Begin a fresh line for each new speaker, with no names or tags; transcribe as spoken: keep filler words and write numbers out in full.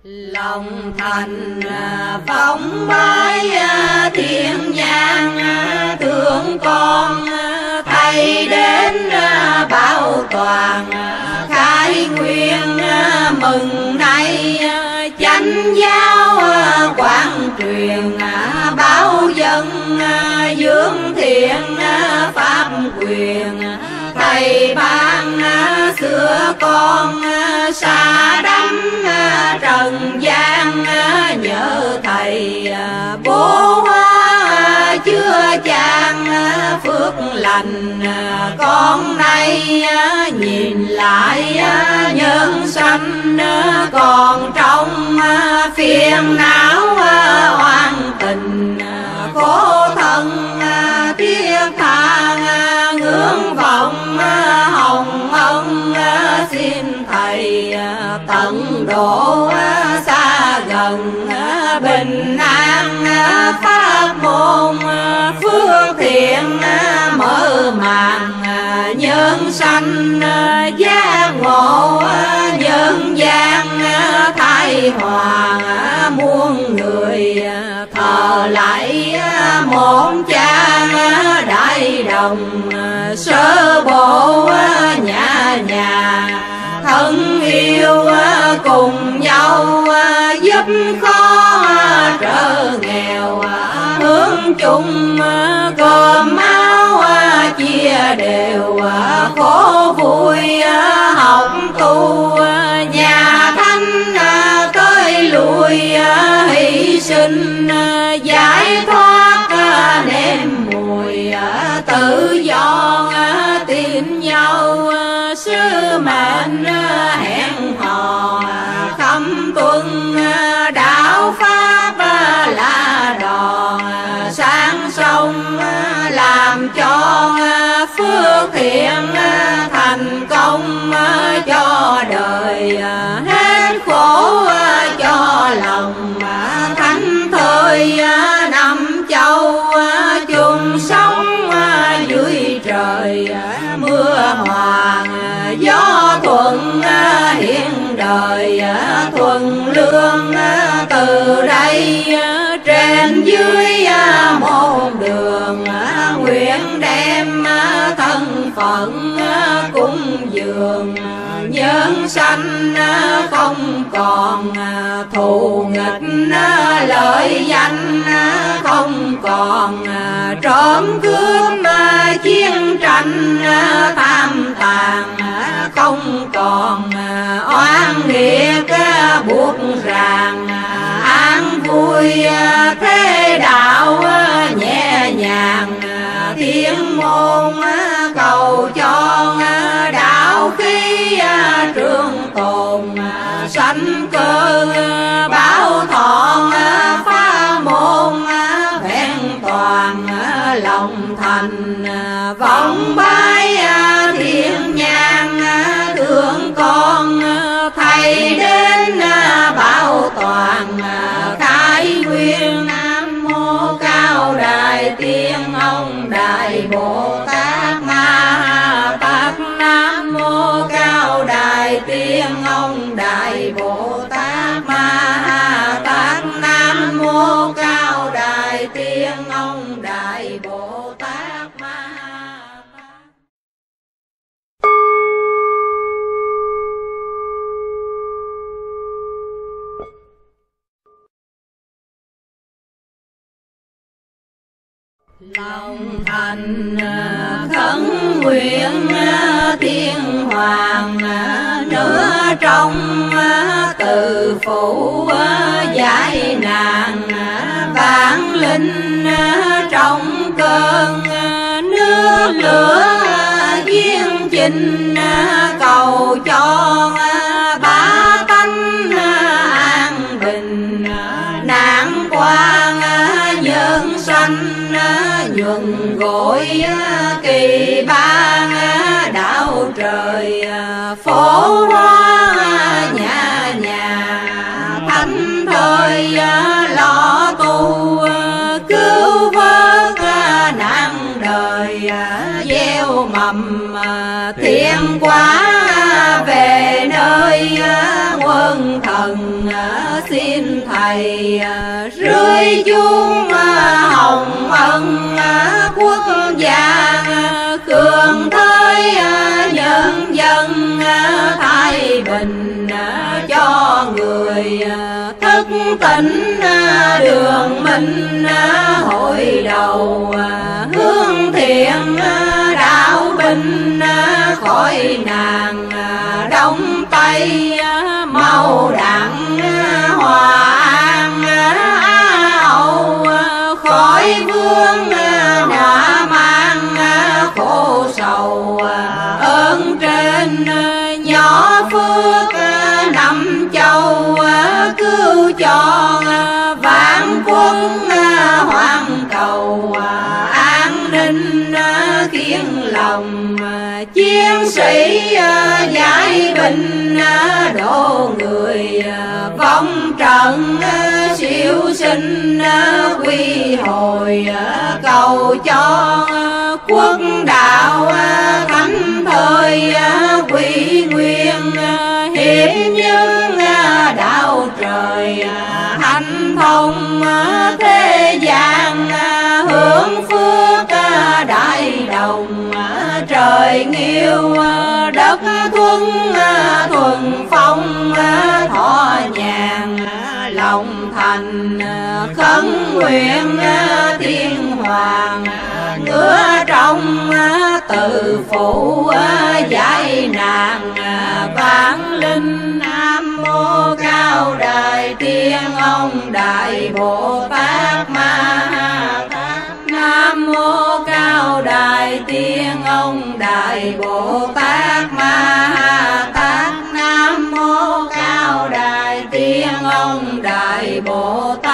Lòng thành phóng bái thiên nhang, thương con thầy đến bảo toàn khai nguyên mừng nay chánh giáo quán truyền báo dân dưỡng thiện pháp quyền thầy ban xưa con xa đắm trần gian nhớ thầy bố hoa chưa chan phước lành con nay nhìn lại nhân sanh còn trong phiền não oan tình khổ thân thiết tha ngưỡng vọng hồng ân xin thầy tận độ xa gần bình an pháp môn phước thiện mở màn nhân sanh giác ngộ nhân gian thái hòa muôn người thờ lại một cha đại đồng sơ bộ nhà nhà thân yêu cùng nhau giúp khó trở nghèo hướng chung cơm áo chia đều khổ vui học tu nhà thanh tới lui hy sinh giải thoát nếm mùi tự do tin nhau sứ mệnh hẹn hò khâm tuân đạo pháp là đò sáng sông làm cho phước thiện thành công cho đời hết khổ cho lòng thánh thơi năm châu chung sống dưới trời mưa hòa gió thuận hiện đời thuận lương từ đây trên dưới một đường nguyện đem thân phận cúng dường nhân sanh không còn thù nghịch lợi danh không còn trộm cướp chiến tranh tham tàn không còn oan nghiệt buộc ràng an vui thế đạo nhẹ nhàng thiên môn cầu cho đạo khí trường tồn sanh cơ bảo thọ phá môn vẹn toàn lòng thành vọng bái thiên nhang thương con thầy đến bảo toàn khai nguyên nam mô cao đài tiên ông đại bồ tát ma tát nam mô cao đài tiên ông đại bồ tát ma tát nam mô cao đài tiên ông đại bồ tát ma. Lòng thành khấn nguyện thiên hoàng nửa trong từ phụ giải nạn vạn linh trong cơn nước lửa viên chinh cầu cho ba tánh an bình nạn quan nhân sanh nhuần gội kỳ ban đạo trời phổ hoa nhà nhà thánh thời lo tu cứu vớt nạn đời gieo mầm thiên quả về nơi quân thần thầy rơi chuông hồng ân quốc gia cường thời nhân dân thái bình cho người thức tỉnh đường minh hội đầu hướng thiện đạo binh khỏi nàng đông tây màu đặng hòa an âu khỏi vương đã mang khổ sầu ơn trên nhỏ phước năm châu cứu cho vạn quân hoàng cầu an ninh khiến lòng chiến sĩ giải binh đổ người vong trận siêu sinh quy hồi cầu cho quốc đạo thánh thời quy nguyên hiệp nhân đạo trời hạnh thông thế gian hưởng phước đại đồng trời nghiêu đất thuần thuần phong thọ nhàn lòng thành khấn nguyện thiên hoàng ngửa trong từ phụ giải nạn vạn linh nam mô cao đài tiên ông đại bồ tát ma tát nam mô cao đài tiên ông đại bồ tát ma tát nam mô cao đài tiên ông đại bồ tát